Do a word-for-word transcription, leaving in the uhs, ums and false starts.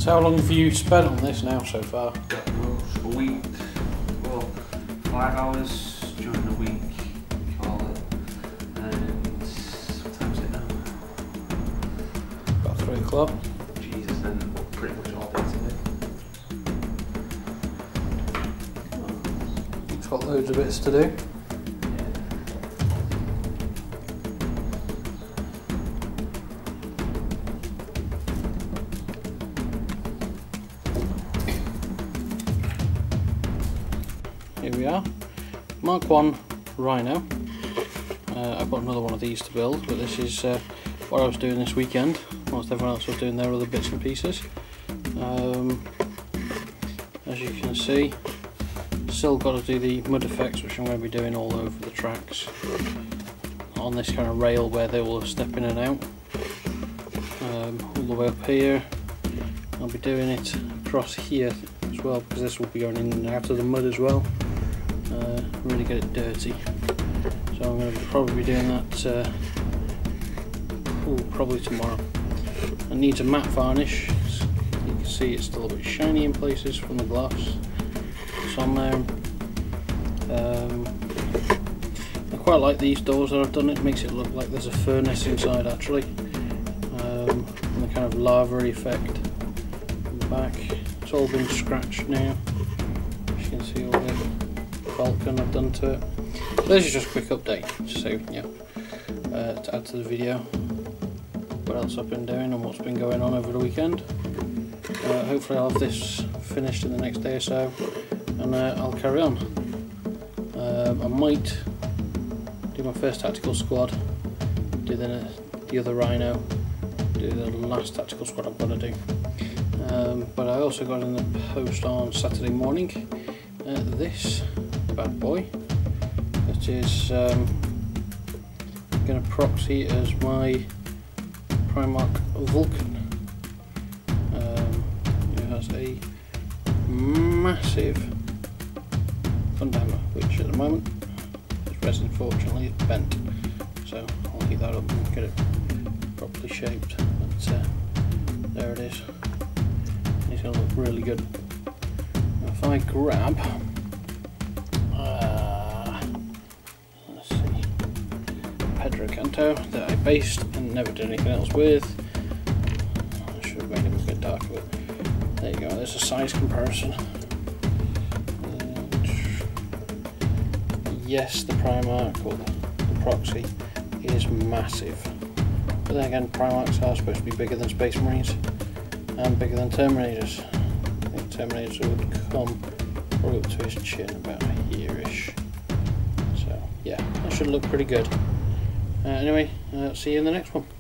So how long have you spent on this now so far? Well, a week, well, five hours during the week, call it, and what time is it now? About three o'clock. Jesus, then pretty much all day today. It's got loads of bits to do. Here we are, Mark one Rhino. Uh, I've got another one of these to build, but this is uh, what I was doing this weekend, whilst everyone else was doing their other bits and pieces. Um, as you can see, still got to do the mud effects, which I'm going to be doing all over the tracks on this kind of rail where they will step in and out. Um, all the way up here, I'll be doing it across here as well, because this will be going in and out of the mud as well. Uh, really get it dirty, so I'm going to probably be doing that uh, ooh, probably tomorrow. It needs a matte varnish. You can see it's still a bit shiny in places from the gloss. It's on there. Um, I quite like these doors that I've done. It makes it look like there's a furnace inside actually, um, and the kind of lava effect in the back. It's all been scratched now. As you can see all the Vulcan I've done to it. This is just a quick update, just so yeah, uh, to add to the video what else I've been doing and what's been going on over the weekend. Uh, hopefully I'll have this finished in the next day or so, and uh, I'll carry on. Um, I might do my first tactical squad, do the, the other Rhino, do the last tactical squad I've got to do. Um, but I also got in the post on Saturday morning uh, this bad boy, that is um, going to proxy as my Primark Vulcan. Um, it has a massive fundammer, which at the moment is resin, fortunately it's bent, so I'll heat that up and get it properly shaped. But uh, there it is. It's going to look really good. Now if I grab, uh, let's see, Pedro Canto that I based and never did anything else with. I should have made it a bit darker, but there you go, there's a size comparison. And yes, the Primark, or the, the proxy, is massive. But then again, Primarks are supposed to be bigger than Space Marines and bigger than Terminators. I think Terminators would come probably up to his chin, about here-ish. So yeah, that should look pretty good. Uh, anyway, uh, see you in the next one.